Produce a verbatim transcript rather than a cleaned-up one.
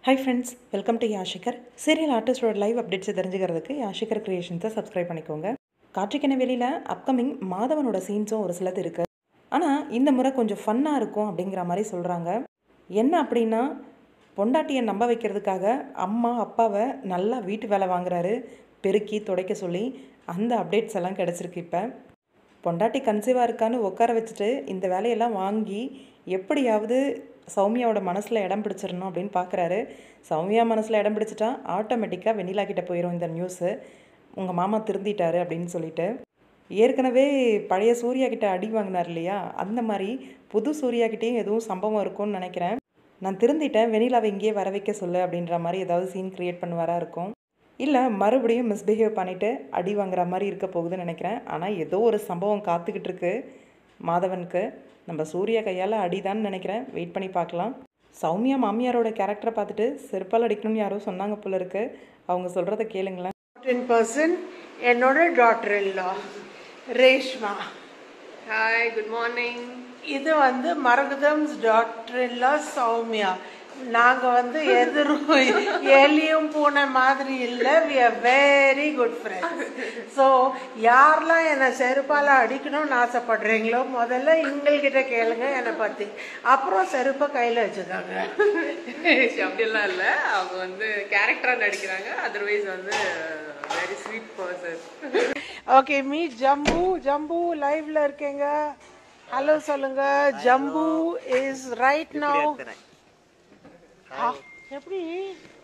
Hi friends, welcome to Yashikar. Serial artist or live updates தெரிஞ்சுக்கிறதுக்கு யாஷிகர் கிரியேஷன்ஸை subscribe பண்ணிக்கோங்க. காற்றுக்கென்னவெளியில் upcoming மாதவனோட சீன்ஸும் ஒரு சிலது இருக்குது. ஆனால் இந்த முறை கொஞ்சம் ஃபன்னாக இருக்கும் அப்படிங்கிற மாதிரி சொல்கிறாங்க. என்ன அப்படின்னா, பொண்டாட்டியை நம்ப வைக்கிறதுக்காக அம்மா அப்பாவை நல்லா வீட்டு வேலை வாங்குறாரு, பெருக்கி துடைக்க சொல்லி. அந்த அப்டேட்ஸ் எல்லாம் கிடச்சிருக்கு. இப்போ பொண்டாட்டி கன்சீவாக இருக்கான்னு உட்கார வச்சுட்டு இந்த வேலையெல்லாம் வாங்கி எப்படியாவது சௌமியாவோட மனசில் இடம் பிடிச்சிடணும் அப்படின்னு பார்க்குறாரு. சௌமியா மனசில் இடம் பிடிச்சிட்டா ஆட்டோமேட்டிக்காக வெண்ணிலா கிட்டே போயிடும் இந்த நியூஸு. உங்கள் மாமா திருந்திட்டாரு அப்படின்னு சொல்லிட்டு. ஏற்கனவே பழைய சூர்யா கிட்டே அடி வாங்கினார் இல்லையா, அந்த மாதிரி புது சூர்யா கிட்டேயும் எதுவும் சம்பவம் இருக்கும்னு நினைக்கிறேன். நான் திருந்திட்டேன், வெண்ணிலாவை இங்கேயே வர வைக்க சொல்லு அப்படின்ற மாதிரி ஏதாவது சீன் க்ரியேட் பண்ணுவாரா இருக்கும். இல்லை மறுபடியும் மிஸ்பிஹேவ் பண்ணிவிட்டு அடி வாங்குற மாதிரி இருக்க போகுதுன்னு நினைக்கிறேன். ஆனால் ஏதோ ஒரு சம்பவம் காத்துக்கிட்டு இருக்கு மாதவனுக்கு. நம்ம சூர்யா கையால் அடிதான்னு நினைக்கிறேன். வெயிட் பண்ணி பார்க்கலாம். சௌமியா மாமியாரோட கேரக்டரை பார்த்துட்டு செருப்பால் அடிக்கணும்னு யாரோ சொன்னாங்க போல இருக்கு. அவங்க சொல்கிறத கேளுங்களேன். இன் பர்சன் என்னோட டாட்டர் இல்லா ரேஷ்மா. Hi, good morning. இது வந்து மரகதம்ஸ் டாட்டர் இல்லா சௌமியா. நாங்கள் வந்து எதிரும் எலியும் பூனை மாதிரி இல்லை. We are very good friends. So யாரெல்லாம் என்னை செருப்பால் அடிக்கணும்னு ஆசைப்படுறீங்களோ முதல்ல எங்கள்கிட்ட கேளுங்க என்னை பற்றி. அப்புறம் செருப்பை கையில் வச்சுக்காங்க. அப்படிலாம் இல்லை, அவங்க வந்து கேரக்டராக நடிக்கிறாங்க. அதர்வைஸ் வந்து very sweet person. Okay, me Jambu. Jambu லைவ்ல இருக்கீங்க, ஹலோ சொல்லுங்க. Jambu is right now. எப்படி